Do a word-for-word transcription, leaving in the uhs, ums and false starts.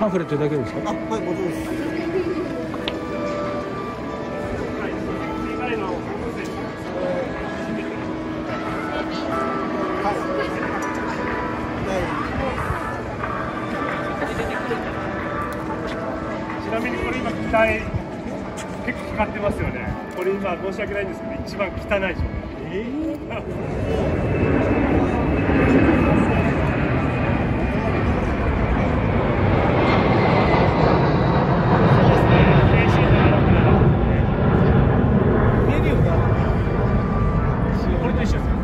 パンフレットだけですか？ あ、はい、もちろんです。 ちなみにこれ今機体結構光ってますよね。これ今申し訳ないんですけど一番汚い状態。えこれと一緒ですよ。